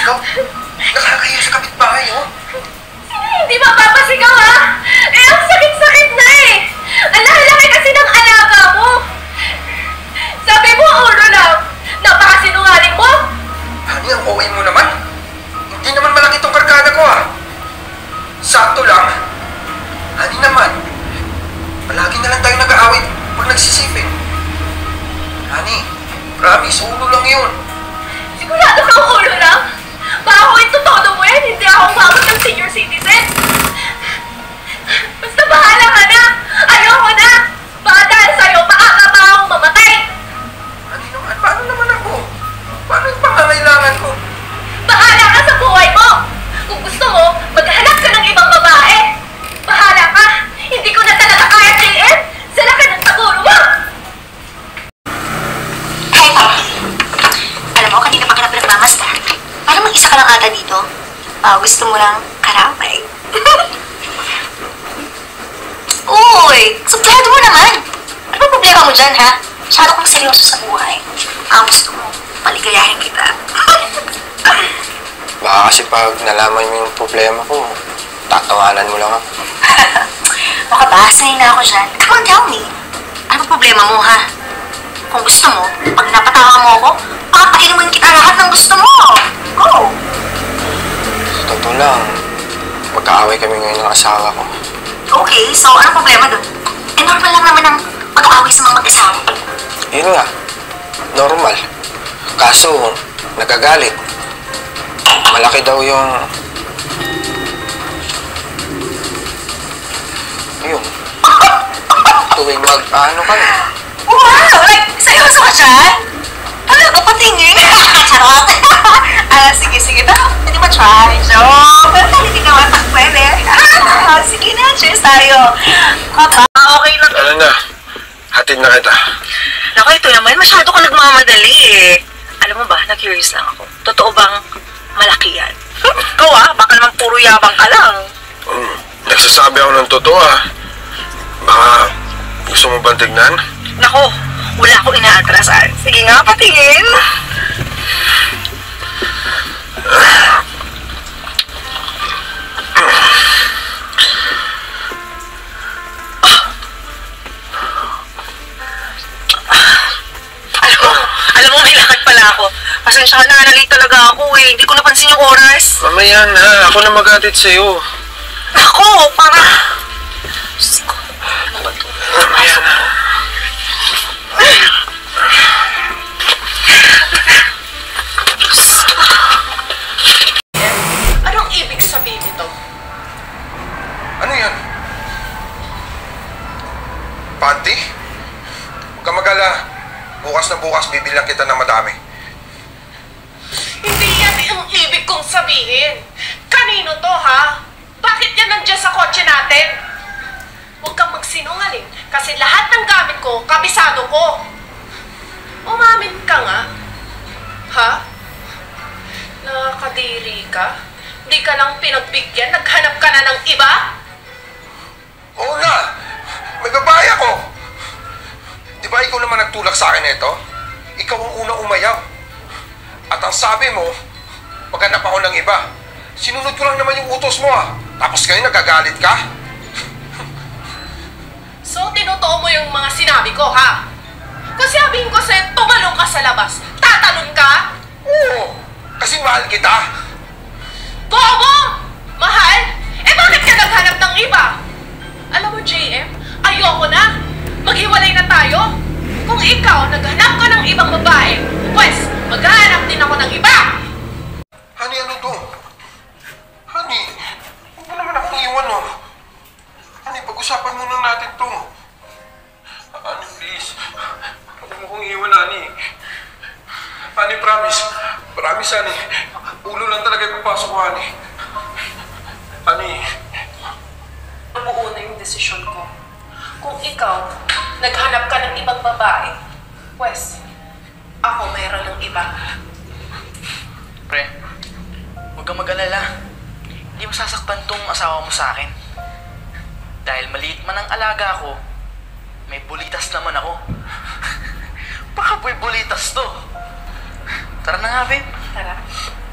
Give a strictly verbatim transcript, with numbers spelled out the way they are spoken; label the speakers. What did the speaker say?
Speaker 1: Sumisigaw? Nakakahiya sa kapitbahay, oh.
Speaker 2: Hindi mapapasigaw, ha? Eh, ang sakit-sakit na eh. Ang laki kasi ng alaga mo. Sabi mo, ulo lang. Napakasinungaling mo.
Speaker 1: Honey, ang O A mo naman. Hindi naman malaki itong kargada ko, ah. Sakto lang. Honey naman, palagi na lang tayo nag-aawit pag nagsisipin. Honey, promise, ulo lang yun.
Speaker 2: Sigurado kang ulo lang? Baka ako ito todo mo yan, hindi ako umabot ng senior citizen. Basta bahala ka na. Ayoko na. Baka dahil sa'yo, maaga pa akong mamatay.
Speaker 1: Honey naman, paano naman ako? Paano yung pangangailangan ko?
Speaker 2: Bahala ka sa buhay mo. Kung gusto mo, maghanap ka ng ibang babae. Bahala ka. Hindi ko na talaga kaya, J M. Sala ka ng taguro mo.
Speaker 3: Hi, Papa. Alam mo, kanina pa ka na pinagmamasta. Parang mag-isa ka lang ata dito. Uh, gusto mo lang karamay. Uy! Suplado mo naman! Ano ba problema mo dyan, ha? Masyado kang seryoso sa buhay. Ang gusto mo, paligayahin kita.
Speaker 1: Baka kasi pag nalaman mo yung problema ko, tatawanan mo lang ako.
Speaker 3: Baka ba, sanay na ako dyan. Come on, tell me. Ano ba problema mo, ha? Kung gusto mo, pag napatawa mo ako, papainumin kita lahat ng gusto mo. Go!
Speaker 1: Sa totoo lang, magkaaway kami ngayon ng asawa ko.
Speaker 3: Okay, so anong problema dun? Eh, normal lang naman ang pag-aaway sa mga mag-asawa.
Speaker 1: Yun nga, normal. Kaso, nagagalit. Malaki daw yung... Yun. Tuwing mag-ano ka na.
Speaker 3: Wow! Like, seryoso ka dyan? Talaga, patingin. Charot. Ah, sige, sige. Pero, hindi ba try? Joke. Pero hindi naman tak pwede. Ah, sige na, cheers tayo. Kaka, okay lang.
Speaker 1: Ano na? Hatid na kita.
Speaker 3: Naku, ito naman. Masyado ka nagmamadali eh. Alam mo ba, na-curious lang ako. Totoo bang malaki yan? Ikaw ah, baka naman puro yabang ka lang.
Speaker 1: Hmm, nagsasabi ako ng totoo, ah. Baka gusto mo bang tignan?
Speaker 3: Naku, wala akong inaatrasan. Sige nga, patingin. Alam mo, alam mo, may lakad pala ako. Pasensya ka na, nalate talaga ako eh. Hindi ko napansin yung oras.
Speaker 1: Mamaya na, ako na mag-atid sa'yo.
Speaker 3: Ako, para... Diyos ko, ano ba ito?
Speaker 1: Mamaya na.
Speaker 2: Anong ibig sabihin nito?
Speaker 1: Ano yan? Panty? Huwag ka mag-ala. Bukas na bukas, bibilang kita ng madami.
Speaker 2: Hindi yan ang ibig kong sabihin. Kanino to, ha? Bakit yan nandiyan sa kotse natin? Huwag kang magsinungaling kasi lahat ng gamit ko, kabisado ko. Umamin ka nga. Ha? Nakakadiri ka? Hindi ka lang pinagbigyan, naghanap ka na ng iba?
Speaker 1: Oo nga! May babae ako! Di ba ikaw naman nagtulak sa akin nito? Ikaw ang unang umayaw. At ang sabi mo, maghanap ako ng iba. Sinunod ko lang naman yung utos mo, ah. Tapos ngayon nagagalit ka?
Speaker 2: So, tinutuo mo yung mga sinabi ko, ha? Kasi sabihin ko sa'yo, tumalong ka sa labas. Tatalon ka?
Speaker 1: Oo! Kasi mahal kita!
Speaker 2: Bobo! Mahal? Eh bakit ka naghanap ng iba? Alam mo, J M, ayoko na. Maghiwalay na tayo. Kung ikaw naghanap ka ng ibang babae, pues, maghahanap din ako ng iba.
Speaker 1: Honey, ano to? Honey, huwag mo naman akong iwan, oh. Honey, pag-usapan muna natin to. Honey, please. Huwag mo akong iwan, honey. Honey, promise. Promise, honey. Ulo lang talaga yung papasok ko, honey. Honey.
Speaker 2: Nabuo na yung desisyon ko. Kung ikaw, naghanap ka ng ibang babae, pues, ako mayroon ng iba.
Speaker 4: Pre, huwag kang mag-alala. Hindi masasaktan tong asawa mo sa akin. Dahil maliit man ang alaga ko, may bulitas naman ako. Baka po'y bulitas to. Tara na nga, babe.
Speaker 2: Tara.